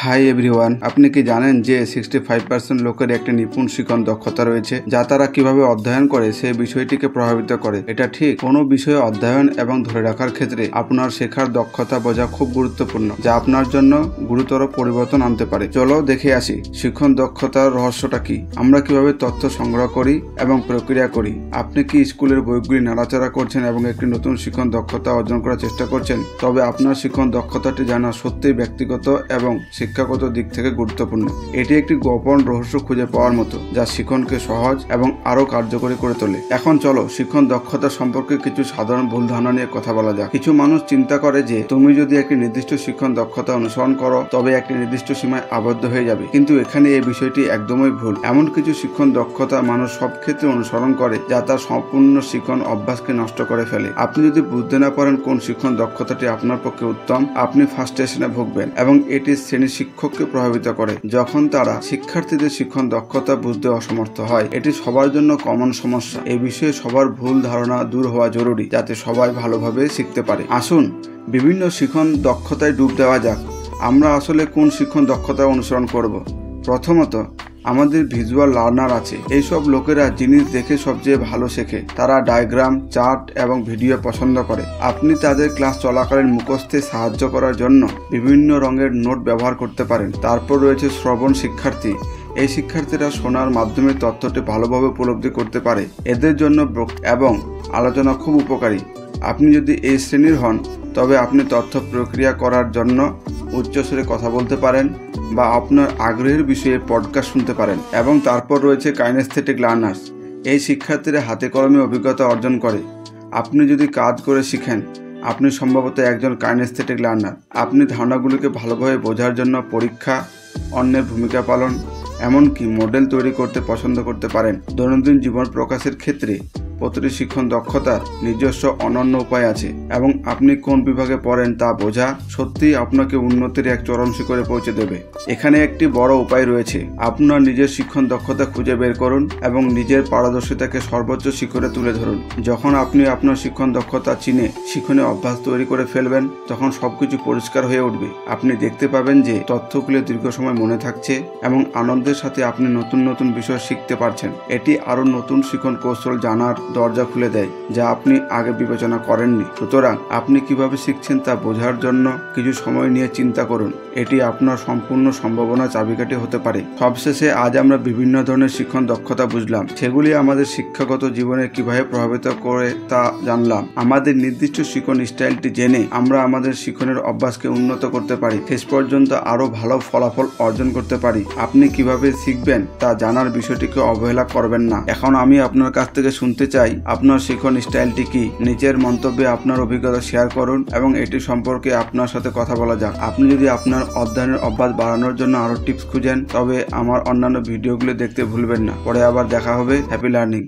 Hi everyone, আপনি কি জানেন যে 65% লোকের একটি নিপুণ শিখন দক্ষতা রয়েছে যা তারা কিভাবে অধ্যয়ন করে সেই বিষয়টিকে প্রভাবিত করে। এটা ঠিক, কোনো বিষয়ে অধ্যয়ন এবং ধরে রাখার ক্ষেত্রে আপনার শেখার দক্ষতা বোঝা খুব গুরুত্বপূর্ণ, যা আপনার জন্য গুরুতর পরিবর্তন আনতে পারে। চলো দেখে আসি শিখন দক্ষতার রহস্যটা কি, আমরা কিভাবে তথ্য সংগ্রহ করি এবং প্রক্রিয়া করি। আপনি কি স্কুলের বইগুলি নাড়াচাড়া করছেন এবং একটি নতুন শিখন দক্ষতা অর্জন করার চেষ্টা করছেন? তবে আপনার শিখন দক্ষতাটি জানা সত্যিই ব্যক্তিগত এবং শিক্ষাগত দিক থেকে গুরুত্বপূর্ণ। এটি একটি গোপন রহস্য খুঁজে পাওয়ার মতো যা শিখনকে সহজ এবং আরো কার্যকরী করে তোলে। এখন চলো শিখন দক্ষতা সম্পর্কে কিছু সাধারণ ভুল ধারণা নিয়ে কথা বলা যাক। কিছু মানুষ চিন্তা করে যে তুমি যদি একটি নির্দিষ্ট শিখন দক্ষতা অনুসরণ করো তবে একটি নির্দিষ্ট সীমায় আবদ্ধ হয়ে যাবে, কিন্তু এখানে এই বিষয়টি একদমই ভুল। এমন কিছু শিখন দক্ষতা মানুষ সব ক্ষেত্রে অনুসরণ করে যা তার সম্পূর্ণ শিখন অভ্যাসকে নষ্ট করে ফেলে। আপনি যদি বুঝতে না পারেন কোন শিখন দক্ষতাটি আপনার পক্ষে উত্তম, আপনি ফ্রাস্ট্রেশনে ভুগবেন এবং এটি শ্রেণীর শিক্ষককে প্রভাবিত করে যখন তারা শিক্ষার্থীদের শিখন দক্ষতা বুঝতে অসমর্থ হয়। এটি সবার জন্য কমন সমস্যা। এই বিষয়ে সবার ভুল ধারণা দূর হওয়া জরুরি যাতে সবাই ভালোভাবে শিখতে পারে। আসুন বিভিন্ন শিখন দক্ষতায় ডুব দেওয়া যাক। আমরা আসলে কোন শিখন দক্ষতা অনুসরণ করব? প্রথমত, আমাদের ভিজুয়াল লার্নার আছে। এইসব লোকেরা জিনিস দেখে সবচেয়ে ভালো শেখে। তারা ডায়াগ্রাম, চার্ট এবং ভিডিও পছন্দ করে। আপনি তাদের ক্লাস চলাকালীন মুখস্থে সাহায্য করার জন্য বিভিন্ন রঙের নোট ব্যবহার করতে পারেন। তারপর রয়েছে শ্রবণ শিক্ষার্থী। এই শিক্ষার্থীরা শোনার মাধ্যমে তথ্যটি ভালোভাবে উপলব্ধি করতে পারে। এদের জন্য এবং আলোচনা খুব উপকারী। আপনি যদি এই শ্রেণীর হন তবে আপনি তথ্য প্রক্রিয়া করার জন্য উচ্চস্বরে কথা বলতে পারেন বা আপনার আগ্রহের বিষয়ে পডকাস্ট শুনতে পারেন। এবং তারপর রয়েছে কাইনেস্থেটিক লার্নার্স। এই শিক্ষার্থীরা হাতে কলমে অভিজ্ঞতা অর্জন করে। আপনি যদি কাজ করে শিখেন, আপনি সম্ভবত একজন কাইনেস্থেটিক লার্নার। আপনি ধারণাগুলিকে ভালোভাবে বোঝার জন্য পরীক্ষা, অন্যের ভূমিকা পালন, এমনকি মডেল তৈরি করতে পছন্দ করতে পারেন। দৈনন্দিন জীবন প্রকাশের ক্ষেত্রে প্রতিটি শিখন দক্ষতার নিজস্ব অনন্য উপায় আছে এবং আপনি কোন বিভাগে পড়েন তা বোঝা সত্যিই আপনাকে উন্নতির এক চরম শিখরে পৌঁছে দেবে। এখানে একটি বড় উপায় রয়েছে। আপনার নিজের শিখন দক্ষতা খুঁজে বের করুন এবং নিজের পারদর্শিতাকে সর্বোচ্চ শিখরে তুলে ধরুন। যখন আপনি আপনার শিখন দক্ষতা চিনে শিখনে অভ্যাস তৈরি করে ফেলবেন, তখন সবকিছু পরিষ্কার হয়ে উঠবে। আপনি দেখতে পাবেন যে তথ্যগুলো দীর্ঘ সময় মনে থাকছে এবং আনন্দের সাথে আপনি নতুন নতুন বিষয় শিখতে পারছেন। এটি আরো নতুন শিখন কৌশল জানার দরজা খুলে দেয় যা আপনি আগে বিবেচনা করেননি। সুতরাং আপনি কিভাবে শিখছেন তা বোঝার জন্য কিছু সময় নিয়ে চিন্তা করুন। এটি আপনার সম্পূর্ণ সম্ভাবনা চাবিকাঠি হতে পারে। সবশেষে আজ আমরা বিভিন্ন ধরনের শিখন দক্ষতা বুঝলাম, সেগুলি আমাদের শিক্ষাগত জীবনে কিভাবে প্রভাবিত করে তা জানলাম। আমাদের নির্দিষ্ট শিখন স্টাইলটি জেনে আমরা আমাদের শিখনের অভ্যাসকে উন্নত করতে পারি, শেষ পর্যন্ত আরো ভালো ফলাফল অর্জন করতে পারি। আপনি কিভাবে শিখবেন তা জানার বিষয়টিকে অবহেলা করবেন না। এখন আমি আপনার কাছ থেকে শুনতে চাই আপনার শিখন স্টাইলটি কি। নিচের মন্তব্যে আপনার অভিজ্ঞতা শেয়ার করুন এবং এটি সম্পর্কে আপনার সাথে কথা বলা যাক। আপনি যদি আপনার অধ্যয়নের অভ্যাস বাড়ানোর জন্য আরো টিপস খুঁজেন তবে আমার অন্যান্য ভিডিওগুলো দেখতে ভুলবেন না। পরে আবার দেখা হবে। Happy learning.